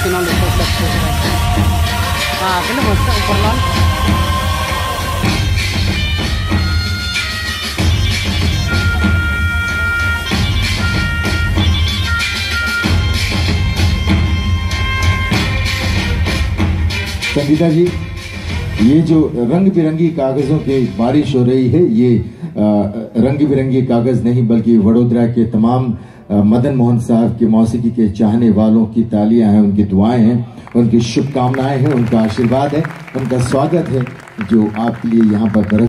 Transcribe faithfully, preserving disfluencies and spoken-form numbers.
final itu sudah. Ah, kena masuk upperland. Sangeeta जी, ये जो रंग बिरंगी कागजों की बारिश हो रही है, ये रंग बिरंगे कागज नहीं बल्कि वडोदरा के तमाम मदन मोहन साहब के मौसीकी के चाहने वालों की तालियां हैं, उनकी दुआएं हैं, उनकी शुभकामनाएं हैं, उनका आशीर्वाद है, उनका स्वागत है जो आपके लिए यहाँ पर